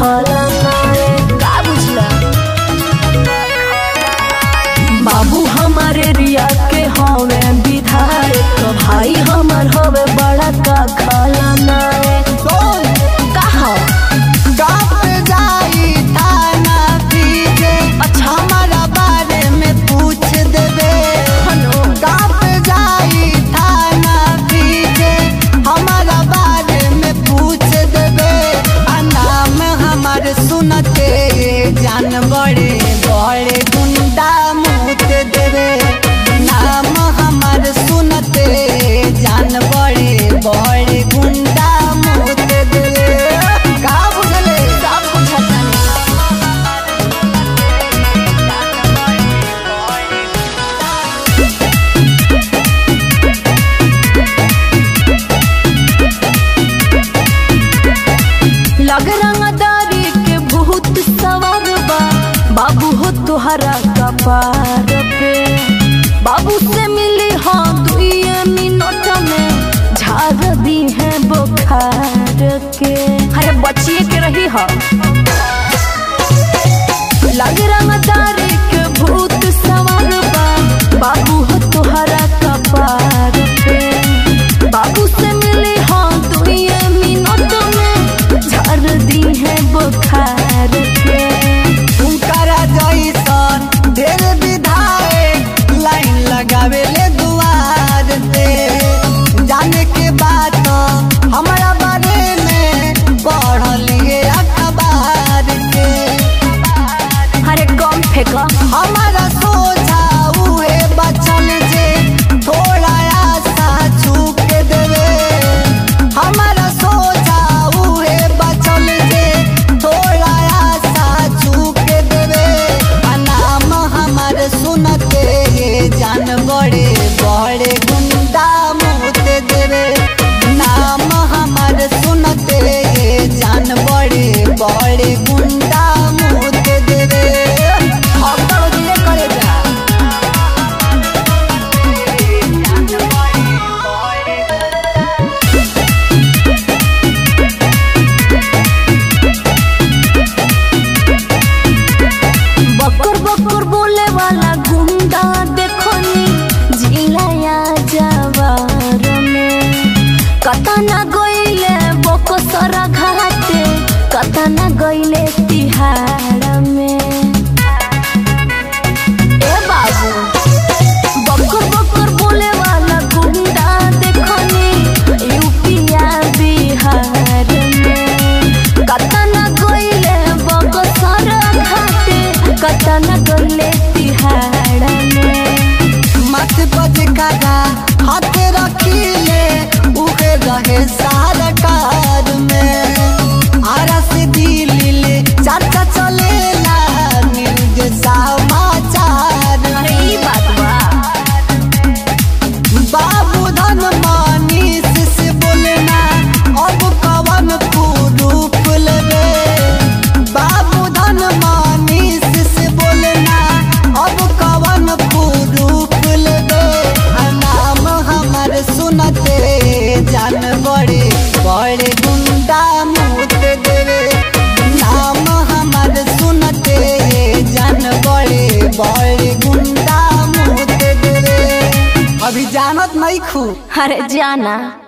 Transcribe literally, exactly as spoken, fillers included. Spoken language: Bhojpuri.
खाला नाए। का बुझला बाबू हमारे रिया के हवे विधायक, भाई हमार हवे बड़ा का खाला नाए। कहा अच्छा हमारा बारे में पूछ देवे, जाई थाना पीछे हमारा बारे में पूछ देवे। नाम हमारे सुनते जान बड़े बड़े गुंडा मुँह देवे। नाम हमारे सुनते जान बड़े बड़े गुंडा मुँह देवे। का बुझले सब बुझता लग रंगदारी के बहुत सवार बा बाबू हो तुहरा कपार पे। बाबू से मिली हाँ दुई मिनट में झाड़ दी है बुखार के। अरे बचिए के रही हा लग रंगदारी के बहुत सवार बा बाबू हो तुहरा कपार पे। बाबू से मिली हाँ दुई मिनट में झाड़ दी है बुखार के। उनकरा जैसन ढेर विधायक लाइन लगावे ले दुआर पे। जाने के बात हमारा बारे में पढ़लिए अखबार के। अरे कम फेंका हमारा सोचा उहे बचल जे थोड़ा आशा छूक देवे। हमारा सोचा उहे बचल जे थोड़ा आशा छूक देवे। नाम हमारे सुनते जान बड़े बड़े गुंडा मुँह देवे। नाम हमारे सुनते जान बड़े बड़े गुंडा मुँह देवे। हकड़ दिए करे जा बकर बकर बोले वाला गुंडा देखनी जिलाया जवार में। कतना गईले बकसरा घाटे, कतना गईले तिहाड़ में। ए बाबू बकर बकर बोले वाला गुंडा देखनी यूपिया बिहार में। कतना गईले बकसरा घाटे, कतना गईले तिहाड़ में। मत बज कागा हाथ रखीले उहे रहे सरकार में। आरा से दिल्ली ले चर्चा चलेला न्यूज समाचार। अरे ई बात बा बाबू धन मनीष से बोलना अब कवन रूप लेवे। बाबू धन मनीष से बोलना अब कवन रूप लेवे। नाम हमारे सुनते जान बड़े बड़े गुंडा मुँह देवे। नाम हमारे सुनते जान बड़े बड़े गुंडा मुँह देवे। अभी जानत नहीं खू अरे जाना।